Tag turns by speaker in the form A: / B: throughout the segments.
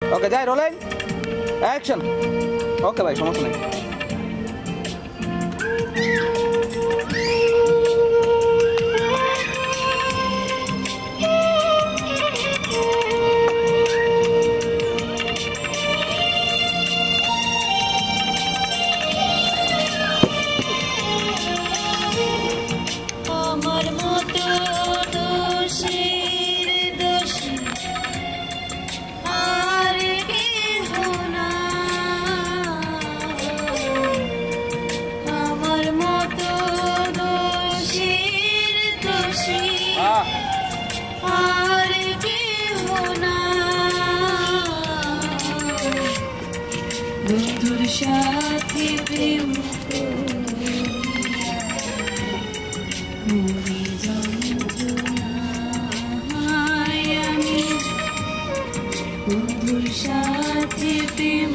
A: ওকে যাই rolling action. ওকে ভাই সমস্যা নেই।
B: বন্ধুর সাথে প্রেম মরে যন্ত্রণায় আমি বন্ধুর সাথে প্রেম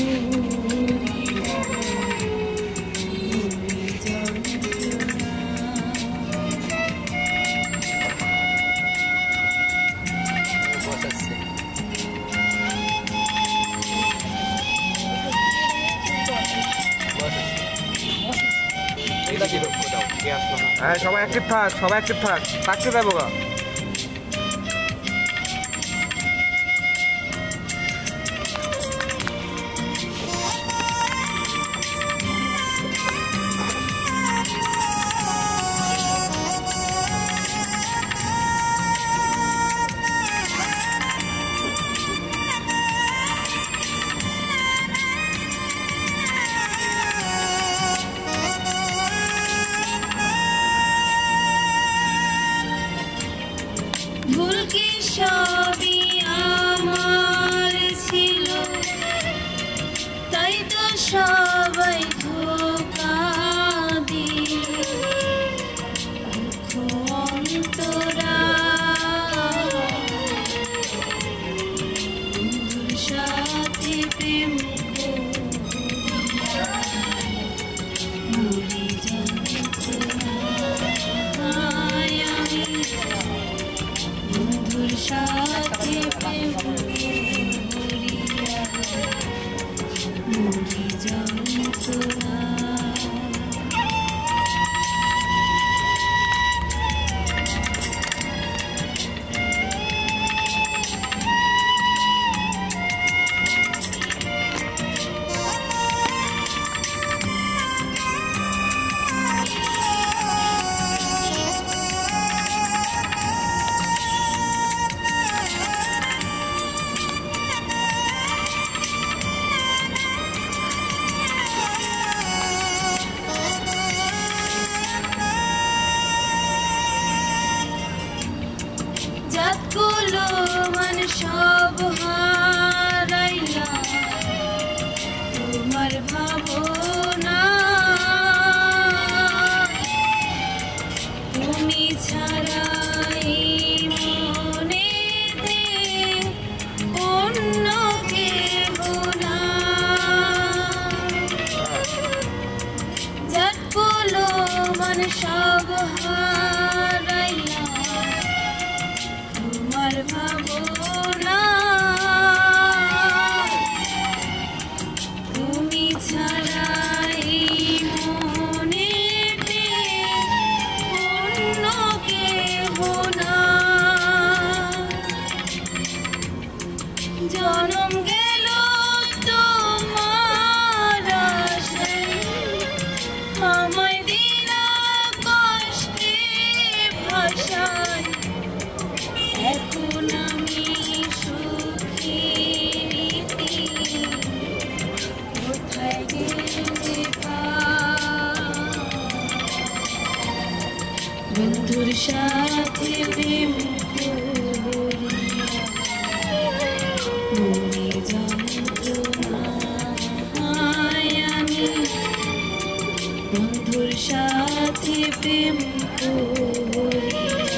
A: হ্যাঁ সবাই অ্যাক্টিভ থাক, সবাই অ্যাক্টিভ থাক, থাকতে যাবো গা।
B: ভুল কি সবই আমার ছিল, তাই তো সবাই ধোঁকা দিল। অন্তরা বন্ধুর সাথে প্রেম মরে যন্ত্রণায় আমি বন্ধুর সাথে প্রেম করিয়া মরে যন্ত্রণা। জাতগুলো মান সব হারাইলাম তোমার ভাবনা, তুমি ছাড়াই মনেতে অন্য কেহ না। জাতগুলো মান সব হারাইলাম তোমার ভাবনা, তুমি ছাড়াই মনেতে অন্য কেহ না। জনম গেল তোমার আশায়, আমায় দিলা কষ্টে ভাষায়। এখন আমি সুখী রীতি কোথায় গেলে বন্ধুর সাথে প্রেম করিয়া মরে যন্ত্রণায় আমি বন্ধুর সাথে প্রেম করিয়া